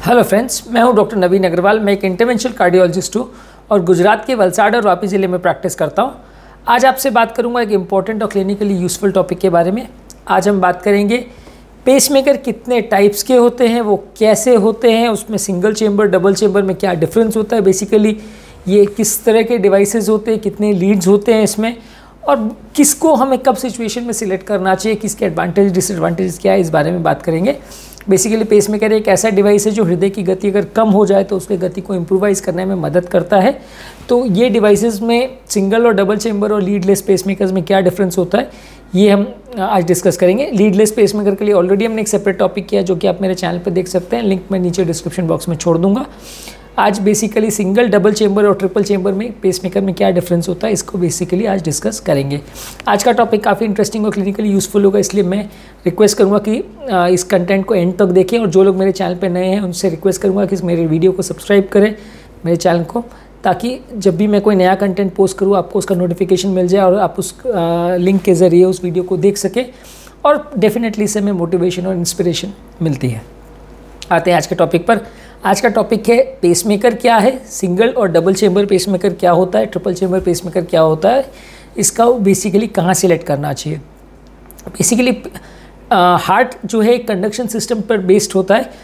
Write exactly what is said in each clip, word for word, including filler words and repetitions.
Hello friends, मैं हूं doctor Naveen Agarwal. मैं एक इंटरवेंशनल कार्डियोलॉजिस्ट हूं और गुजरात के वलसाड़ और वापी ज़िले में प्रैक्टिस करता हूं। आज आपसे बात करूंगा एक इम्पॉर्टेंट और क्लिनिकली यूज़फुल टॉपिक के बारे में। आज हम बात करेंगे पेसमेकर कितने टाइप्स के होते हैं, वो कैसे होते हैं, उसमें सिंगल चेम्बर डबल चेम्बर में क्या डिफरेंस होता है, बेसिकली ये किस तरह के डिवाइसेस होते हैं, कितने लीड्स होते हैं इसमें, और किसको हमें कब सिचुएशन में सिलेक्ट करना चाहिए, किसके एडवांटेज डिसएडवांटेज क्या है, इस बारे में बात करेंगे। बेसिकली पेसमेकर एक ऐसा डिवाइस है जो हृदय की गति अगर कम हो जाए तो उसके गति को इम्प्रोवाइज़ करने में मदद करता है। तो ये डिवाइसेस में सिंगल और डबल चेम्बर और लीडलेस पेसमेकर्स में क्या डिफरेंस होता है, ये हम आज डिस्कस करेंगे। लीडलेस पेसमेकर के लिए ऑलरेडी हमने एक सेपरेट टॉपिक किया जो कि आप मेरे चैनल पर देख सकते हैं, लिंक मैं नीचे डिस्क्रिप्शन बॉक्स में छोड़ दूंगा। आज बेसिकली सिंगल डबल चेम्बर और ट्रिपल चेम्बर में पेसमेकर में क्या डिफरेंस होता है, इसको बेसिकली आज डिस्कस करेंगे। आज का टॉपिक काफ़ी इंटरेस्टिंग और क्लिनिकली यूज़फुल होगा, इसलिए मैं रिक्वेस्ट करूंगा कि इस कंटेंट को एंड तक देखें। और जो लोग मेरे चैनल पे नए हैं उनसे रिक्वेस्ट करूंगा कि मेरे वीडियो को सब्सक्राइब करें, मेरे चैनल को, ताकि जब भी मैं कोई नया कंटेंट पोस्ट करूँ आपको उसका नोटिफिकेशन मिल जाए और आप उस लिंक के ज़रिए उस वीडियो को देख सकें। और डेफिनेटली इससे हमें मोटिवेशन और इंस्पिरेशन मिलती है। आते हैं आज के टॉपिक पर। आज का टॉपिक है पेसमेकर क्या है, सिंगल और डबल चेम्बर पेसमेकर क्या होता है, ट्रिपल चेम्बर पेसमेकर क्या होता है, इसका बेसिकली कहाँ सिलेक्ट करना चाहिए। बेसिकली हार्ट जो है कंडक्शन सिस्टम पर बेस्ड होता है।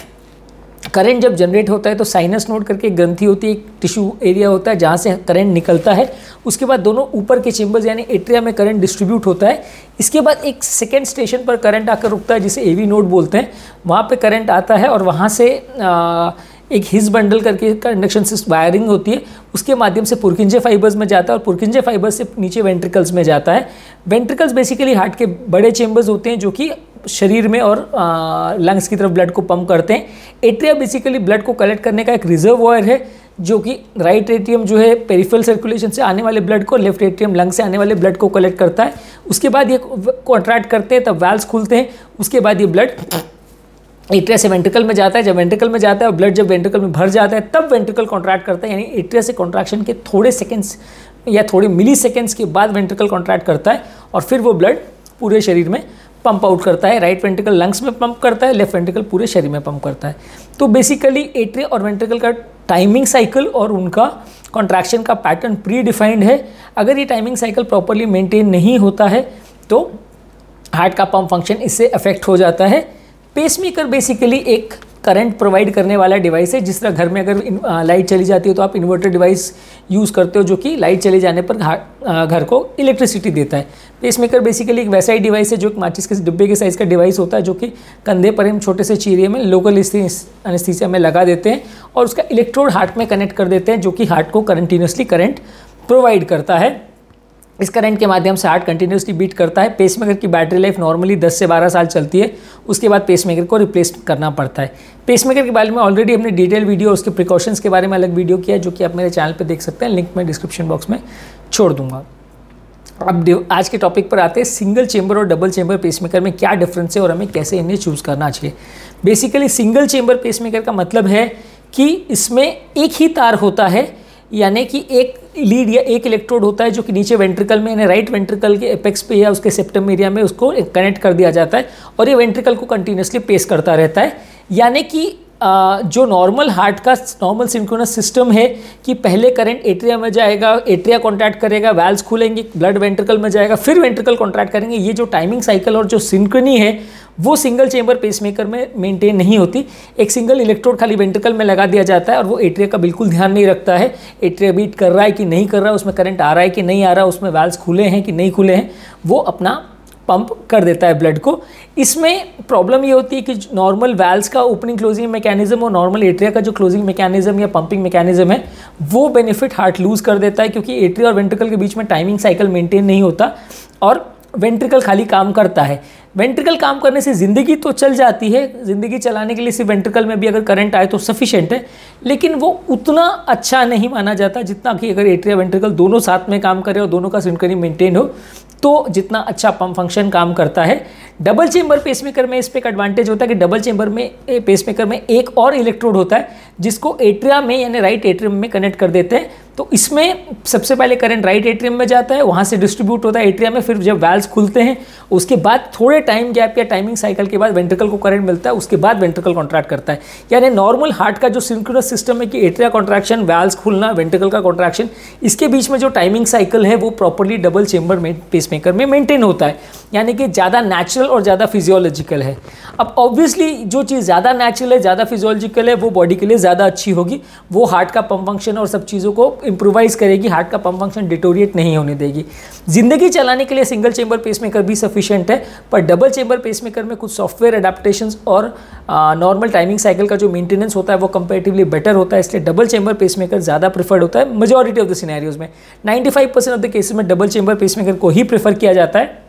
करंट जब जनरेट होता है तो साइनस नोड करके एक ग्रंथि होती है, एक टिश्यू एरिया होता है जहाँ से करंट निकलता है। उसके बाद दोनों ऊपर के चेम्बर्स यानी एट्रिया में करंट डिस्ट्रीब्यूट होता है। इसके बाद एक सेकेंड स्टेशन पर करंट आकर रुकता है जिसे एवी नोड बोलते हैं, वहाँ पे करंट आता है और वहाँ से आ, एक हिज बंडल करके कंडक्शन सिस्टम वायरिंग होती है, उसके माध्यम से पुरकिंजे फाइबर्स में जाता है और पुरकिंजे फाइबर्स से नीचे वेंट्रिकल्स में जाता है। वेंट्रिकल्स बेसिकली हार्ट के बड़े चेम्बर्स होते हैं जो कि शरीर में और लंग्स की तरफ ब्लड को पंप करते हैं। एट्रिया बेसिकली ब्लड को कलेक्ट करने का एक रिजर्वॉयर है जो कि राइट एट्रियम जो है पेरिफेरल सर्कुलेशन से आने वाले ब्लड को, लेफ्ट एट्रियम लंग से आने वाले ब्लड को कलेक्ट करता है। उसके बाद ये कॉन्ट्रैक्ट करते हैं तब वैल्व्स खुलते हैं। उसके बाद ये ब्लड एट्रिया से वेंट्रिकल में जाता है। जब वेंट्रिकल में जाता है और ब्लड जब वेंट्रिकल में भर जाता है तब वेंट्रिकल कॉन्ट्रैक्ट करता है, यानी एट्रिया से कॉन्ट्रैक्शन के थोड़े सेकेंड्स या थोड़े मिली सेकेंड्स के बाद वेंट्रिकल कॉन्ट्रैक्ट करता है और फिर वो ब्लड पूरे शरीर में पंप आउट करता है। राइट वेंट्रिकल लंग्स में पंप करता है, लेफ्ट वेंट्रिकल पूरे शरीर में पंप करता है। तो बेसिकली एट्रिया और वेंट्रिकल का टाइमिंग साइकिल और उनका कॉन्ट्रैक्शन का पैटर्न प्री डिफाइंड है। अगर ये टाइमिंग साइकिल प्रॉपरली मेंटेन नहीं होता है तो हार्ट का पंप फंक्शन इससे अफेक्ट हो जाता है। पेसमेकर बेसिकली एक करंट प्रोवाइड करने वाला डिवाइस है। जिस तरह घर में अगर लाइट चली जाती है तो आप इन्वर्टर डिवाइस यूज़ करते हो जो कि लाइट चले जाने पर घर को इलेक्ट्रिसिटी देता है। पेसमेकर बेसिकली एक वैसा ही डिवाइस है जो एक माचिस के डिब्बे के साइज़ का डिवाइस होता है जो कि कंधे पर हम छोटे से चीरे में लोकल एनेस्थीसिया में लगा देते हैं और उसका इलेक्ट्रोड हार्ट में कनेक्ट कर देते हैं जो कि हार्ट को कंटिन्यूसली करंट प्रोवाइड करता है। इस करंट के माध्यम से हार्ट कंटिन्यूसली बीट करता है। पेसमेकर की बैटरी लाइफ नॉर्मली दस से बारह साल चलती है, उसके बाद पेसमेकर को रिप्लेस करना पड़ता है। पेसमेकर के बारे में ऑलरेडी हमने डिटेल वीडियो और उसके प्रिकॉशंस के बारे में अलग वीडियो किया है जो कि आप मेरे चैनल पे देख सकते हैं, लिंक मैं डिस्क्रिप्शन बॉक्स में छोड़ दूंगा। अब आज के टॉपिक पर आते हैं, सिंगल चेम्बर और डबल चेम्बर पेसमेकर में क्या डिफरेंस है और हमें कैसे इन्हें चूज़ करना चाहिए। बेसिकली सिंगल चेम्बर पेसमेकर का मतलब है कि इसमें एक ही तार होता है, यानी कि एक लीड या एक इलेक्ट्रोड होता है जो कि नीचे वेंट्रिकल में यानी राइट वेंट्रिकल के एपेक्स पे या उसके सेप्टम एरिया में उसको कनेक्ट कर दिया जाता है और ये वेंट्रिकल को कंटिन्यूसली पेस करता रहता है। यानी कि जो नॉर्मल हार्ट का नॉर्मल सिंक्रोनस सिस्टम है कि पहले करंट एट्रिया में जाएगा, एट्रिया कॉन्ट्रैक्ट करेगा, वैल्व्स खुलेंगे, ब्लड वेंट्रिकल में जाएगा, फिर वेंट्रिकल कॉन्ट्रैक्ट करेंगे, ये जो टाइमिंग साइकिल और जो सिंक्रोनी है वो सिंगल चेम्बर पेसमेकर में मेंटेन नहीं होती। एक सिंगल इलेक्ट्रोड खाली वेंट्रिकल में लगा दिया जाता है और वो एट्रिया का बिल्कुल ध्यान नहीं रखता है, एट्रिया बीट कर रहा है कि नहीं कर रहा है, उसमें करंट आ रहा है कि नहीं आ रहा है, उसमें वैल्व्स खुले हैं कि नहीं खुले हैं, वो अपना पंप कर देता है ब्लड को। इसमें प्रॉब्लम ये होती है कि नॉर्मल वैल्व्स का ओपनिंग क्लोजिंग मैकेनिज्म और नॉर्मल एट्रिया का जो क्लोजिंग मैकेनिज्म या पंपिंग मैकेनिज्म है वो बेनिफिट हार्ट लूज कर देता है, क्योंकि एट्रिया और वेंट्रिकल के बीच में टाइमिंग साइकिल मेंटेन नहीं होता और वेंट्रिकल खाली काम करता है। वेंट्रिकल काम करने से ज़िंदगी तो चल जाती है, ज़िंदगी चलाने के लिए सिर्फ वेंट्रिकल में भी अगर करंट आए तो सफिशेंट है, लेकिन वो उतना अच्छा नहीं माना जाता जितना कि अगर एट्रिया वेंट्रिकल दोनों साथ में काम करे और दोनों का सिंक्रोनी मेंटेन हो तो जितना अच्छा पंप फंक्शन काम करता है। डबल चेम्बर पेसमेकर में इस पर एक एडवांटेज होता है कि डबल चेम्बर में पेसमेकर में एक और इलेक्ट्रोड होता है जिसको एट्रिया में यानी राइट एट्रियम में कनेक्ट कर देते हैं तो इसमें सबसे पहले करंट राइट एट्रियम में जाता है, वहाँ से डिस्ट्रीब्यूट होता है एट्रियम में, फिर जब वैल्व्स खुलते हैं उसके बाद थोड़े टाइम गैप या टाइमिंग साइकिल के बाद वेंट्रिकल को करंट मिलता है, उसके बाद वेंट्रिकल कॉन्ट्रैक्ट करता है। यानी नॉर्मल हार्ट का जो सिंक्रोनस सिस्टम है कि एट्रिया कॉन्ट्रैक्शन, वैल्व्स खुलना, वेंट्रिकल का कॉन्ट्रैक्शन, इसके बीच में जो टाइमिंग साइकिल है वो प्रॉपर्ली डबल चेंबर में पेसमेकर में मेंटेन होता है, यानी कि ज़्यादा नेचुरल और ज़्यादा फिजियोलॉजिकल है। अब ऑब्वियसली जो चीज़ ज़्यादा नेचुरल है, ज़्यादा फिजियोलॉजिकल है, वो बॉडी के लिए ज़्यादा अच्छी होगी, वो हार्ट का पंप फंक्शन और सब चीज़ों को इंप्रूवाइज करेगी, हार्ट का पंप फंक्शन डिटोरिएट नहीं होने देगी। ज़िंदगी चलाने के लिए सिंगल चेंबर पेसमेकर भी सफिशिएंट है, पर डबल चेंबर पेसमेकर में कुछ सॉफ्टवेयर एडाप्टेशंस और नॉर्मल टाइमिंग साइकिल का जो मेंटेनेंस होता है वो कंपैरेटिवली बेटर होता है, इसलिए डबल चेंबर पेसमेकर ज़्यादा प्रेफर्ड होता है मेजॉरिटी ऑफ द सिनेरियोज में। Ninety five percent of the cases में डबल चेंबर पेसमेकर को ही प्रेफर किया जाता है।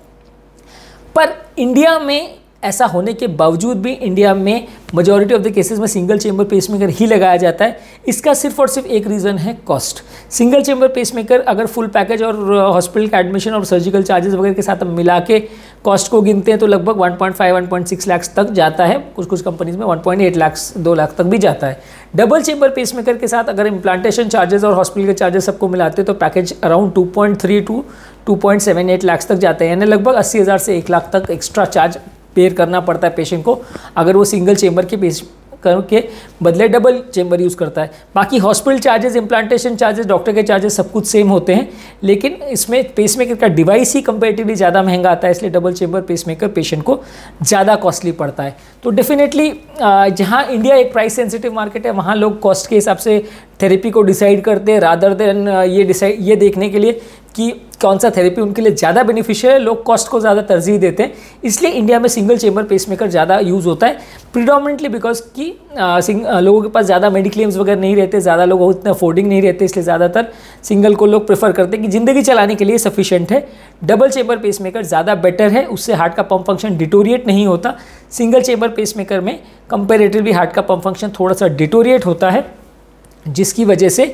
पर इंडिया में ऐसा होने के बावजूद भी इंडिया में मेजॉरिटी ऑफ द केसेस में सिंगल चेंबर पेसमेकर ही लगाया जाता है। इसका सिर्फ और सिर्फ एक रीज़न है कॉस्ट। सिंगल चेंबर पेसमेकर अगर फुल पैकेज और हॉस्पिटल का एडमिशन और सर्जिकल चार्जेस वगैरह के साथ हम मिला के कॉस्ट को गिनते हैं तो लगभग one point five one point six lakh तक जाता है, कुछ कुछ कंपनीज में वन पॉइंट एट लाख दो लाख तक भी जाता है। डबल चेंबर पेसमेकर के साथ अगर इम्प्लांटेशन चार्जेस और हॉस्पिटल के चार्जेस सबको मिलाते हैं तो package around two point three to two point seven eight lakh तक जाते हैं, यानी लगभग अस्सी हज़ार से एक लाख तक एक्स्ट्रा चार्ज पेयर करना पड़ता है पेशेंट को अगर वो सिंगल चेंबर के पेश के बदले डबल चेंबर यूज़ करता है। बाकी hospital charges, implantation charges, doctor के चार्जेस सब कुछ सेम होते हैं, लेकिन इसमें पेसमेकर का डिवाइस ही कंपैरेटिवली ज़्यादा महंगा आता है, इसलिए डबल चेंबर पेसमेकर पेशेंट को ज़्यादा कॉस्टली पड़ता है। तो डेफिनेटली जहाँ इंडिया एक प्राइस सेंसिटिव मार्केट है वहाँ लोग कॉस्ट के हिसाब से थेरेपी को डिसाइड करते हैं, रादर देन ये डिसाइड ये देखने के लिए कि कौन सा थेरेपी उनके लिए ज़्यादा बेनिफिशियल है, लोग कॉस्ट को ज़्यादा तरजीह देते हैं। इसलिए इंडिया में सिंगल चेंबर पेसमेकर ज़्यादा यूज़ होता है, प्रीडोमिनेंटली बिकॉज कि आ, लोगों के पास ज़्यादा मेडिक्लेम्स वगैरह नहीं रहते, ज़्यादा लोग उतना अफोर्डिंग नहीं रहते, इसलिए ज़्यादातर सिंगल को लोग प्रेफर करते हैं कि ज़िंदगी चलाने के लिए सफिशिएंट है। डबल चेंबर पेसमेकर ज़्यादा बेटर है, उससे हार्ट का पंप फंक्शन डिटोरिएट नहीं होता। सिंगल चेंबर पेसमेकर में कंपेरेटिवली हार्ट का पंप फंक्शन थोड़ा सा डिटोरिएट होता है, जिसकी वजह से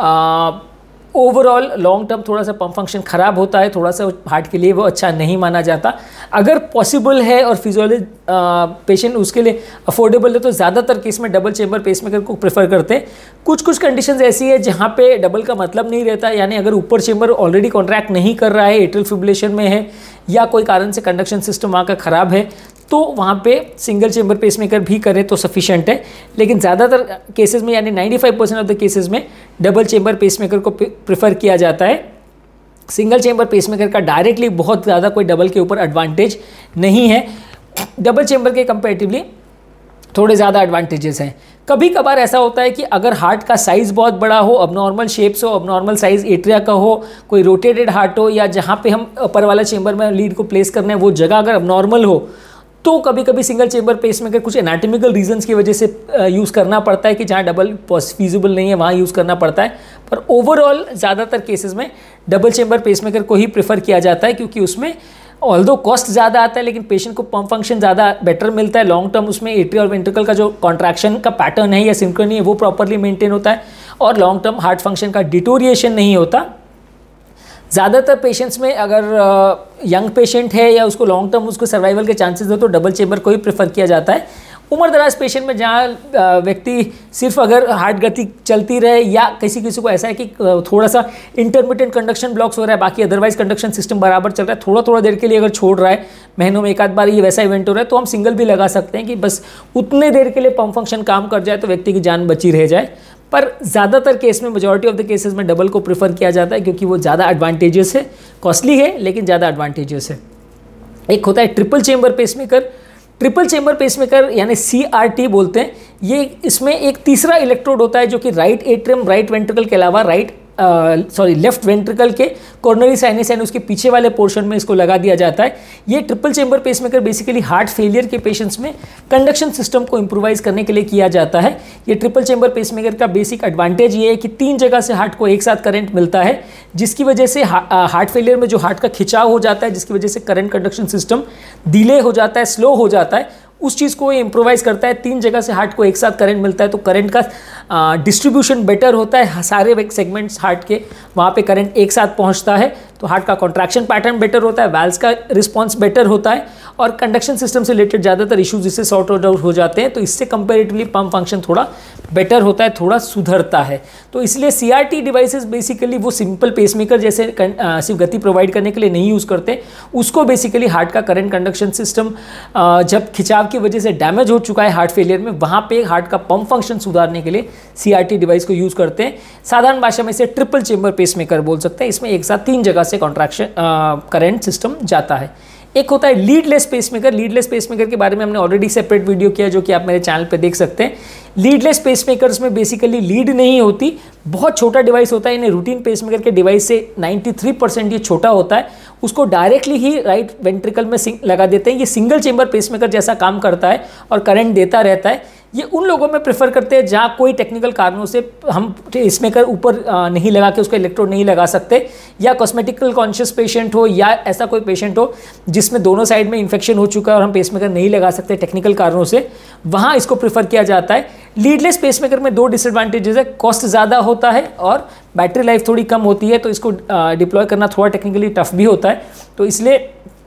आ, ओवरऑल लॉन्ग टर्म थोड़ा सा पंप फंक्शन ख़राब होता है, थोड़ा सा हार्ट के लिए वो अच्छा नहीं माना जाता। अगर पॉसिबल है और फिजियोलॉजी पेशेंट उसके लिए अफोर्डेबल है तो ज़्यादातर केस में डबल चेंबर पेसमेकर को प्रेफर करते हैं। कुछ कुछ कंडीशंस ऐसी है जहाँ पे डबल का मतलब नहीं रहता, यानी अगर ऊपर चेंबर ऑलरेडी कॉन्ट्रैक्ट नहीं कर रहा है, एट्रियल फिब्रिलेशन में है या कोई कारण से कंडक्शन सिस्टम वहाँ का ख़राब है, तो वहाँ पे सिंगल चेंबर पेसमेकर भी करें तो सफिशिएंट है। लेकिन ज़्यादातर केसेस में यानी ninety five percent of the cases में डबल चेंबर पेसमेकर को प्रेफर किया जाता है। सिंगल चेंबर पेसमेकर का डायरेक्टली बहुत ज़्यादा कोई डबल के ऊपर एडवांटेज नहीं है, डबल चेंबर के कंपैरेटिवली थोड़े ज़्यादा एडवांटेजेस हैं। कभी कभार ऐसा होता है कि अगर हार्ट का साइज़ बहुत बड़ा हो, अबनॉर्मल शेप्स हो, अबनॉर्मल साइज़ एट्रिया का हो, कोई रोटेटेड हार्ट हो, या जहाँ पे हम अपर वाला चेंबर में लीड को प्लेस करना है वो जगह अगर अबनॉर्मल हो, तो कभी कभी सिंगल चेंबर पेसमेकर कुछ एनाटॉमिकल रीजंस की वजह से यूज़ करना पड़ता है कि जहाँ डबल फीजिबल नहीं है वहाँ यूज़ करना पड़ता है। पर ओवरऑल ज़्यादातर केसेस में डबल चेंबर पेसमेकर को ही प्रेफर किया जाता है, क्योंकि उसमें ऑल्दो कॉस्ट ज़्यादा आता है लेकिन पेशेंट को पंप फंक्शन ज़्यादा बेटर मिलता है। लॉन्ग टर्म उसमें एट्रिया और वेंट्रिकल का जो कॉन्ट्रैक्शन का पैटर्न है या सिंक्रोनी है वो प्रॉपरली मेंटेन होता है, और लॉन्ग टर्म हार्ट फंक्शन का डिटोरिएशन नहीं होता। ज़्यादातर पेशेंट्स में अगर यंग पेशेंट है या उसको लॉन्ग टर्म उसको सर्वाइवल के चांसेस हो तो डबल चेंबर को ही प्रेफर किया जाता है। उम्र दराज पेशेंट में जहाँ व्यक्ति सिर्फ अगर हार्ट गति चलती रहे, या किसी किसी को ऐसा है कि थोड़ा सा इंटरमिटेंट कंडक्शन ब्लॉक्स हो रहा है, बाकी अदरवाइज कंडक्शन सिस्टम बराबर चल रहा है, थोड़ा थोड़ा देर के लिए अगर छोड़ रहा है, महीनों में एक आध बार ये वैसा इवेंट हो रहा है, तो हम सिंगल भी लगा सकते हैं कि बस उतने देर के लिए पंप फंक्शन काम कर जाए तो व्यक्ति की जान बची रह जाए। पर ज़्यादातर केस में, मेजॉरिटी ऑफ द केसेस में डबल को प्रेफर किया जाता है, क्योंकि वो ज़्यादा एडवांटेजेस है, कॉस्टली है लेकिन ज़्यादा एडवांटेजेस है। एक होता है triple chamber pacemaker. Triple chamber pacemaker यानी सी आर टी बोलते हैं। ये इसमें एक तीसरा इलेक्ट्रोड होता है जो कि राइट एट्रियम, राइट वेंट्रिकल के अलावा राइट सॉरी लेफ्ट वेंट्रिकल के कोरोनरी साइनस यानी उसके पीछे वाले पोर्शन में इसको लगा दिया जाता है। ये triple chamber pacemaker basically heart failure के पेशेंट्स में कंडक्शन सिस्टम को इंप्रूवाइज करने के लिए किया जाता है। ये ट्रिपल चेंबर पेसमेकर का बेसिक एडवांटेज ये है कि तीन जगह से हार्ट को एक साथ करंट मिलता है, जिसकी वजह से हार्ट फेलियर में जो हार्ट का खिंचाव हो जाता है, जिसकी वजह से करंट कंडक्शन सिस्टम डिले हो जाता है, स्लो हो जाता है, उस चीज़ को इम्प्रोवाइज़ करता है। तीन जगह से हार्ट को एक साथ करंट मिलता है तो करंट का डिस्ट्रीब्यूशन बेटर होता है, सारे सेगमेंट्स हार्ट के वहाँ पे करंट एक साथ पहुँचता है, तो हार्ट का कॉन्ट्रैक्शन पैटर्न बेटर होता है, वैल्व्स का रिस्पॉन्स बेटर होता है और कंडक्शन सिस्टम से रिलेटेड ज़्यादातर इश्यूज इससे सॉर्ट आउट हो जाते हैं। तो इससे कंपेरेटिवली पंप फंक्शन थोड़ा बेटर होता है, थोड़ा सुधरता है। तो इसलिए C R T devices basically वो सिंपल पेसमेकर जैसे सिर्फ गति प्रोवाइड करने के लिए नहीं यूज़ करते, उसको बेसिकली हार्ट का करंट कंडक्शन सिस्टम जब खिंचाव की वजह से डैमेज हो चुका है हार्ट फेलियर में, वहाँ पे हार्ट का पंप फंक्शन सुधारने के लिए सी आर टी डिवाइस को यूज़ करते हैं। साधारण भाषा में इसे ट्रिपल चेंबर पेसमेकर बोल सकते हैं। इसमें एक साथ तीन जगह से कॉन्ट्रैक्शन करंट सिस्टम जाता है। एक होता है लीडलेस पेसमेकर। लीडलेस पेसमेकर के बारे में हमने ऑलरेडी सेपरेट वीडियो किया जो कि आप मेरे चैनल पे देख सकते हैं। लीडलेस पेसमेकर्स में बेसिकली लीड नहीं होती, बहुत छोटा डिवाइस होता है। इन्हें रूटीन पेसमेकर के डिवाइस से तिरानवे परसेंट ये छोटा होता है। उसको डायरेक्टली ही राइट वेंट्रिकल में लगा देते हैं। ये सिंगल चेंबर पेसमेकर जैसा काम करता है और करंट देता रहता है। ये उन लोगों में प्रेफर करते हैं जहाँ कोई टेक्निकल कारणों से हम पेसमेकर ऊपर नहीं लगा के उसको इलेक्ट्रोड नहीं लगा सकते, या कॉस्मेटिकल कॉन्शियस पेशेंट हो, या ऐसा कोई पेशेंट हो जिसमें दोनों साइड में इन्फेक्शन हो चुका है और हम पेसमेकर नहीं लगा सकते टेक्निकल कारणों से, वहाँ इसको प्रेफर किया जाता है। लीडलेस पेसमेकर में दो डिसएडवांटेजेस है, कॉस्ट ज़्यादा होता है और बैटरी लाइफ थोड़ी कम होती है, तो इसको डिप्लॉय करना थोड़ा टेक्निकली टफ भी होता है। तो इसलिए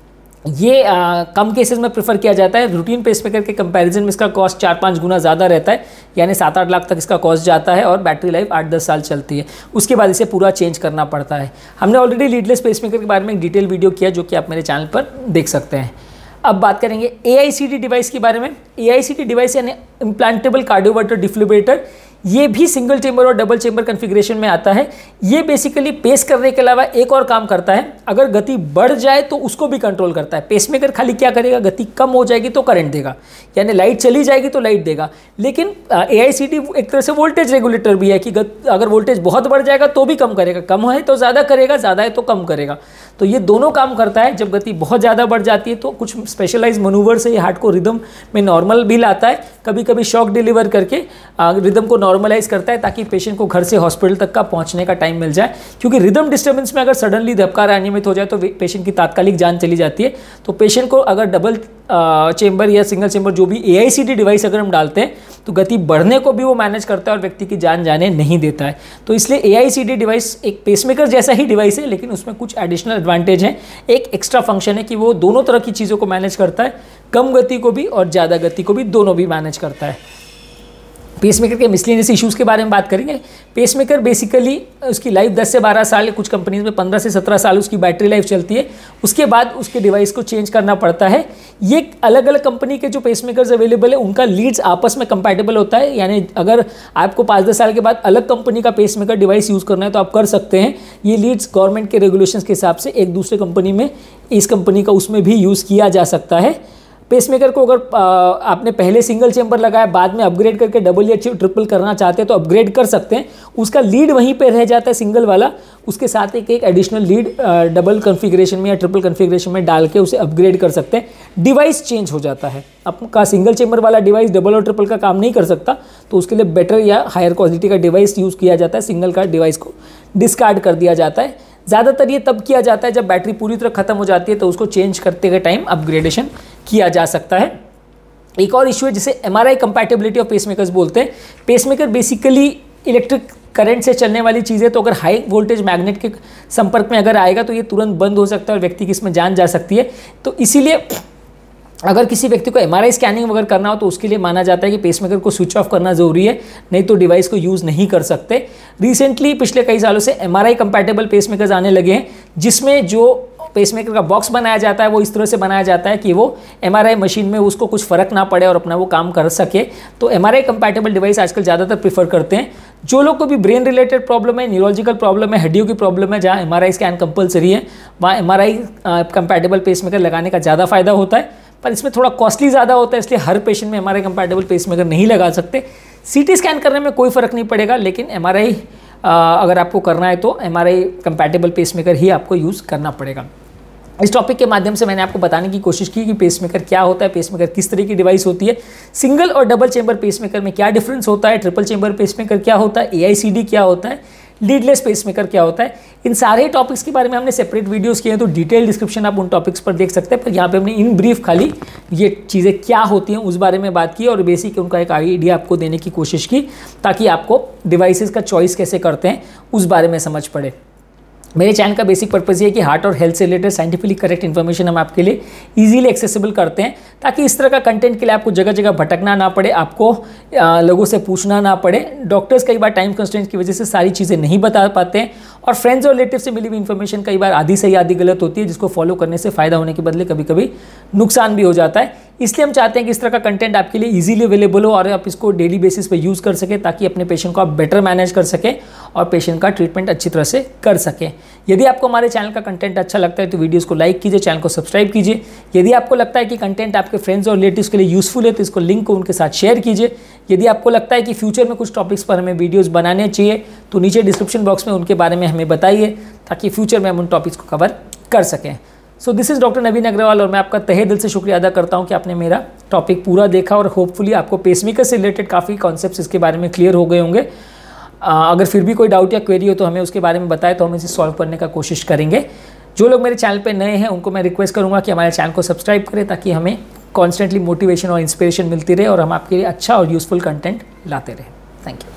ये आ, कम केसेस में प्रेफर किया जाता है। रूटीन पेसमेकर के कंपैरिजन में इसका कॉस्ट चार पाँच गुना ज़्यादा रहता है, यानी सात आठ लाख तक इसका कॉस्ट जाता है और बैटरी लाइफ आठ दस साल चलती है। उसके बाद इसे पूरा चेंज करना पड़ता है। हमने ऑलरेडी लीडलेस पेसमेकर के बारे में एक डिटेल वीडियो किया जो कि आप मेरे चैनल पर देख सकते हैं। अब बात करेंगे ए आई सी डी डिवाइस के बारे में। A I C D device यानी इम्प्लांटेबल कार्डियोवर्टर डिफिब्रिलेटर, ये भी सिंगल चेंबर और डबल चेंबर कॉन्फ़िगरेशन में आता है। ये बेसिकली पेस करने के अलावा एक और काम करता है, अगर गति बढ़ जाए तो उसको भी कंट्रोल करता है। पेसमेकर खाली क्या करेगा, गति कम हो जाएगी तो करंट देगा, यानी लाइट चली जाएगी तो लाइट देगा। लेकिन ए आई सी डी एक तरह से वोल्टेज रेगुलेटर भी है कि अगर वोल्टेज बहुत बढ़ जाएगा तो भी कम करेगा, कम है तो ज़्यादा करेगा, ज़्यादा है तो कम करेगा। तो ये दोनों काम करता है। जब गति बहुत ज़्यादा बढ़ जाती है तो कुछ स्पेशलाइज मनूवर से ये हार्ट को रिदम में नॉर्मल भी लाता है, कभी कभी शॉक डिलीवर करके रिदम को नॉर्मलाइज करता है ताकि पेशेंट को घर से हॉस्पिटल तक का पहुंचने का टाइम मिल जाए। क्योंकि रिदम डिस्टर्बेंस में अगर सडनली धबकार अनियमित हो जाए तो पेशेंट की तात्कालिक जान चली जाती है। तो पेशेंट को अगर डबल चेंबर या सिंगल चेंबर जो भी ए आई सी डी डिवाइस अगर हम डालते हैं तो गति बढ़ने को भी वो मैनेज करता है और व्यक्ति की जान जाने नहीं देता है। तो इसलिए A I C D device एक पेसमेकर जैसा ही डिवाइस है, लेकिन उसमें कुछ एडिशनल एडवांटेज हैं। एक एक्स्ट्रा फंक्शन है कि वो दोनों तरह की चीज़ों को मैनेज करता है, कम गति को भी और ज़्यादा गति को भी, दोनों भी मैनेज करता है। पेसमेकर के मिसलेनियस इश्यूज़ के बारे में बात करेंगे। पेसमेकर बेसिकली उसकी लाइफ दस से बारह साल, कुछ कंपनीज में पंद्रह से सत्रह साल उसकी बैटरी लाइफ चलती है। उसके बाद उसके डिवाइस को चेंज करना पड़ता है। ये अलग अलग कंपनी के जो पेसमेकर्स अवेलेबल है उनका लीड्स आपस में कंपैटिबल होता है, यानी अगर आपको पाँच दस साल के बाद अलग कंपनी का पेसमेकर डिवाइस यूज़ करना है तो आप कर सकते हैं। ये लीड्स गवर्नमेंट के रेगुलेशंस के हिसाब से एक दूसरे कंपनी में, इस कंपनी का उसमें भी यूज़ किया जा सकता है। पेसमेकर को अगर आ, आपने पहले सिंगल चेंबर लगाया, बाद में अपग्रेड करके डबल या ट्रिपल करना चाहते हैं तो अपग्रेड कर सकते हैं। उसका लीड वहीं पे रह जाता है सिंगल वाला, उसके साथ एक एक एडिशनल लीड डबल कॉन्फ़िगरेशन में या ट्रिपल कॉन्फ़िगरेशन में डाल के उसे अपग्रेड कर सकते हैं। डिवाइस चेंज हो जाता है। आपका सिंगल चेंबर वाला डिवाइस डबल और ट्रिपल का काम नहीं कर सकता, तो उसके लिए बेटर या हायर क्वालिटी का डिवाइस यूज़ किया जाता है। सिंगल का डिवाइस को डिस्कार्ड कर दिया जाता है। ज़्यादातर ये तब किया जाता है जब बैटरी पूरी तरह खत्म हो जाती है, तो उसको चेंज करते के टाइम अपग्रेडेशन किया जा सकता है। एक और इशू है जिसे M R I compatibility of pacemakers बोलते हैं। पेसमेकर बेसिकली इलेक्ट्रिक करंट से चलने वाली चीज़ है, तो अगर हाई वोल्टेज मैग्नेट के संपर्क में अगर आएगा तो ये तुरंत बंद हो सकता है और व्यक्ति की इसमें जान जा सकती है। तो इसीलिए अगर किसी व्यक्ति को एम आर आई स्कैनिंग वगैरह करना हो तो उसके लिए माना जाता है कि पेसमेकर को स्विच ऑफ करना ज़रूरी है, नहीं तो डिवाइस को यूज़ नहीं कर सकते। रिसेंटली पिछले कई सालों से M R I compatible pacemakers आने लगे हैं, जिसमें जो पेसमेकर का बॉक्स बनाया जाता है वो इस तरह से बनाया जाता है कि वो एम आर आई मशीन में उसको कुछ फ़र्क ना पड़े और अपना वो काम कर सके। तो M R I compatible device आजकल ज़्यादातर प्रीफर करते हैं। जो लोग को भी ब्रेन रिलेटेड प्रॉब्लम है, न्यूरोलॉजिकल प्रॉब्लम है, हड्डियों की प्रॉब्लम है, जहाँ M R I scan compulsory है, वहाँ M R I compatible pacemaker लगाने का ज़्यादा फायदा होता है। पर इसमें थोड़ा कॉस्टली ज़्यादा होता है, इसलिए हर पेशेंट में M R I compatible pacemaker नहीं लगा सकते। सीटी स्कैन करने में कोई फ़र्क नहीं पड़ेगा, लेकिन एम आर आई अगर आपको करना है तो M R I compatible pacemaker ही आपको यूज़ करना पड़ेगा। इस टॉपिक के माध्यम से मैंने आपको बताने की कोशिश की कि पेसमेकर क्या होता है, पेसमेकर किस तरह की डिवाइस होती है, सिंगल और डबल चेंबर पेसमेकर में क्या डिफरेंस होता है, ट्रिपल चेंबर पेसमेकर क्या होता है, ए आई सी डी क्या होता है, लीडलेस पेसमेकर क्या होता है। इन सारे टॉपिक्स के बारे में हमने सेपरेट वीडियोस किए हैं, तो डिटेल डिस्क्रिप्शन आप उन टॉपिक्स पर देख सकते हैं। पर यहाँ पे हमने इन ब्रीफ खाली ये चीज़ें क्या होती हैं उस बारे में बात की और बेसिक उनका एक आइडिया आपको देने की कोशिश की, ताकि आपको डिवाइसेस का चॉइस कैसे करते हैं उस बारे में समझ पड़े। मेरे चैनल का बेसिक पर्पज़ ये है कि हार्ट और हेल्थ से रिलेटेड साइंटिफिकली करेक्ट इन्फॉर्मेशन हम आपके लिए इजीली एक्सेसिबल करते हैं, ताकि इस तरह का कंटेंट के लिए आपको जगह जगह भटकना ना पड़े, आपको आ, लोगों से पूछना ना पड़े। डॉक्टर्स कई बार टाइम कंस्ट्रेंट्स की वजह से सारी चीज़ें नहीं बता पाते हैं, और फ्रेंड्स और रिलेटिव से मिली हुई इन्फॉर्मेशन कई बार आधी सही आधी गलत होती है, जिसको फॉलो करने से फ़ायदा होने के बदले कभी कभी नुकसान भी हो जाता है। इसलिए हम चाहते हैं कि इस तरह का कंटेंट आपके लिए इजीली अवेलेबल हो और आप इसको डेली बेसिस पे यूज़ कर सकें, ताकि अपने पेशेंट को आप बेटर मैनेज कर सकें और पेशेंट का ट्रीटमेंट अच्छी तरह से कर सकें। यदि आपको हमारे चैनल का कंटेंट अच्छा लगता है तो वीडियोस को लाइक कीजिए, चैनल को सब्सक्राइब कीजिए। यदि आपको लगता है कि कंटेंट आपके फ्रेंड्स और रिलेटिव्स के लिए यूज़फुल है तो इसको लिंक को उनके साथ शेयर कीजिए। यदि आपको लगता है कि फ्यूचर में कुछ टॉपिक्स पर हमें वीडियोज़ बनाने चाहिए तो नीचे डिस्क्रिप्शन बॉक्स में उनके बारे में हमें बताइए, ताकि फ्यूचर में हम उन टॉपिक्स को कवर कर सकें। So this is doctor Naveen Agarwal, और मैं आपका तहे दिल से शुक्रिया अदा करता हूं कि आपने मेरा टॉपिक पूरा देखा, और होपफुली आपको पेसमेकर से रिलेटेड काफ़ी कॉन्सेप्ट्स इसके बारे में क्लियर हो गए होंगे। अगर फिर भी कोई डाउट या क्वेरी हो तो हमें उसके बारे में बताएं, तो हम इसे सॉल्व करने का कोशिश करेंगे। जो लोग मेरे चैनल पे नए हैं उनको मैं रिक्वेस्ट करूँगा कि हमारे चैनल को सब्सक्राइब करें, ताकि हमें कॉन्स्टेंटली मोटिवेशन और इंस्पिरेशन मिलती रहे और हम आपके लिए अच्छा और यूज़फुल कंटेंट लाते रहें। Thank you.